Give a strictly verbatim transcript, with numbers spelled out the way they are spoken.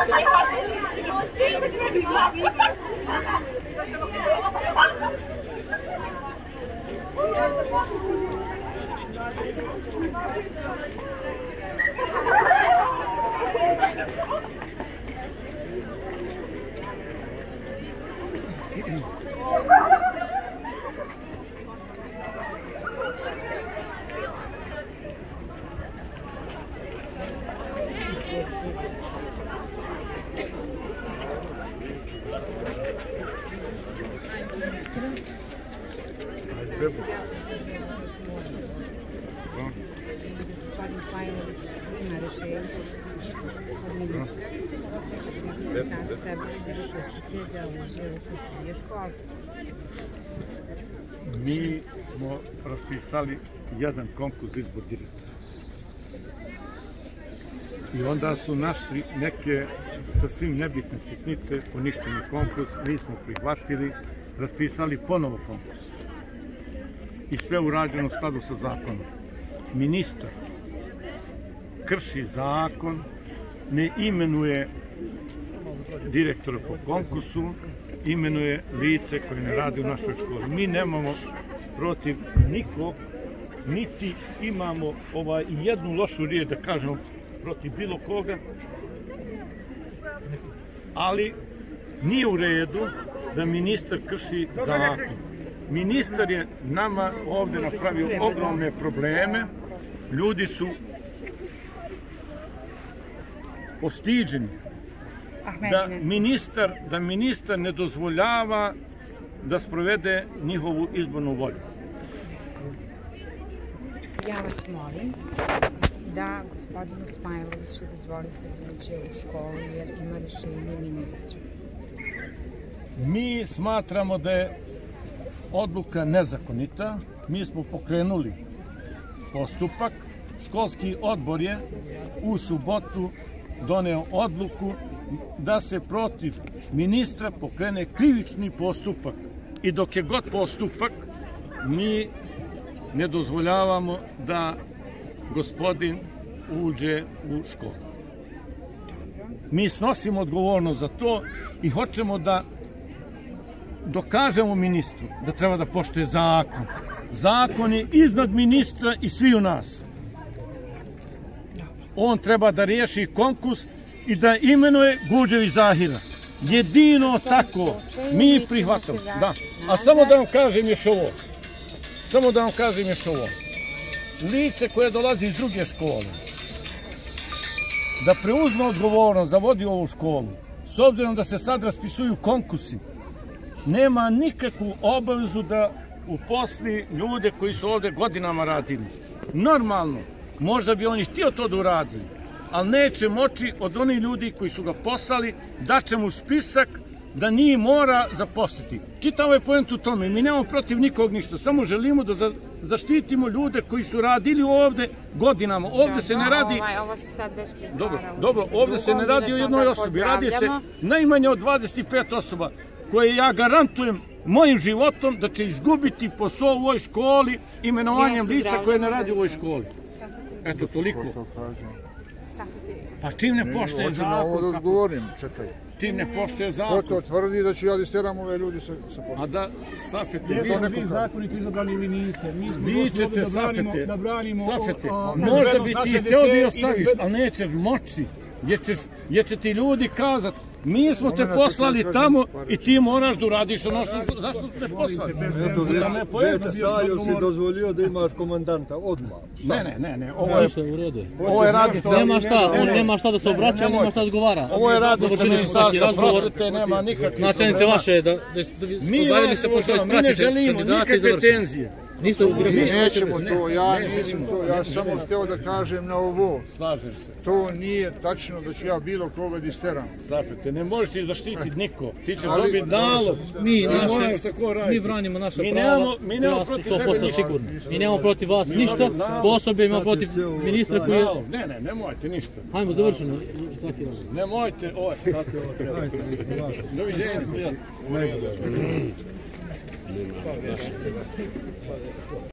Gospodin Smajlović ima rešenje od ministra. Sada trebali da dopustite da uđe u posljednje škole. Mi smo raspisali jedan konkurs za izbor direktora. I onda su našli neke sa svim nebitne sitnice, poništeni konkurs, mi smo prihvatili, raspisali ponovo konkurs. I sve urađeno u skladu sa zakonom. Ministar krši zakon, ne imenuje direktora po konkursu, imenuje lice koje ne radi u našoj školi. Mi nemamo protiv nikog, niti imamo ovaj, jednu lošu riječ da kažemo protiv bilo koga, ali nije u redu da ministar krši zakon. Ministar je nama ovdje napravio ogromne probleme, ljudi su postiđeni da ministar, da ministar ne dozvoljava da sprovede njihovu izbornu volju. Ja vas molim da gospodinu Smajloviću dozvolite da uđe u školu jer ima rešenje ministra. Mi smatramo da je odluka nezakonita. Mi smo pokrenuli postupak. Školski odbor je u subotu doneo odluku da se protiv ministra pokrene krivični postupak. I dok je god postupak, mi ne dozvoljavamo da gospodin uđe u školu. Mi snosimo odgovornost za to i hoćemo da dokažemo ministru da treba da poštuje zakon. Zakon je iznad ministra i svi u nas. On treba da riješi konkurs i da imenuje Guđević Zahira. Jedino tako mi prihvatamo. Da. A samo da vam kažem još ovo. Samo da vam kažem još ovo. Lice koje dolazi iz druge škole, da preuzme odgovornost da vodi ovu školu, s obzirom da se sad raspisuju konkursi, nema nikakvu obavezu da uposli ljude koji su ovdje godinama radili. Normalno, možda bi oni htio to da uradili, ali neće moći od onih ljudi koji su ga poslali, daće mu spisak da njih mora zaposliti. Čitavo je poent u tome, mi nemamo protiv nikog ništa, samo želimo da zaštitimo ljude koji su radili ovdje godinama. Ovdje se ne radi... Ovo se sad već pretvaralo. Dobro, ovdje se ne radi o jednoj osobi, radi se najmanje od dvadeset pet osoba koje ja garantujem mojim životom da će izgubiti posao u ovoj školi imenovanjem lica koje ne radi u ovoj školi. Eto, toliko. Pa čim ne poštuje zakon... Hoću na ovo da odgovorim, čekaj. Čim ne poštuje zakon... Ko to tvrdi da ću ja da isteram ove ljudi sa posla? A da, Safete... Vi zakonito izabrani ili niste. Mi smo vi ćete, Safete, da branimo... Safete, možda bi ti htio da je ostaviš, ali nećeš moći. Jer će ti ljudi kazati, mi smo te poslali tamo i ti moraš da uradiš ono što... Zašto ste poslali? Eto, već Sajo si dozvolio da imaš komandanta odmah. Ne, ne, ne, ne, ovo je... Ovo je radica... Nema šta, on nema šta da se obraća, nema šta da odgovara. Ovo je radica ministarstva prosvete, nema nikakvih... Načelnice vaše, da odavili se pošto ispratite ne želimo nikakve tenzije. Mi nećemo to, ja nisam to, ja samo hteo da kažem na ovo. Slažem se. To nije tačno da ću ja bilo koga da isteram. Safete, ne možeš ti zaštititi niko. Ti ćeš dobiti nalog. Mi branimo naša prava. Mi nemamo protiv tebe ništa. Mi nemamo protiv vas ništa. Osobe imamo protiv ministra koji je... Ne, ne, nemojte ništa. Hajmo, završeno. Nemojte, ovo je. Doviđenja.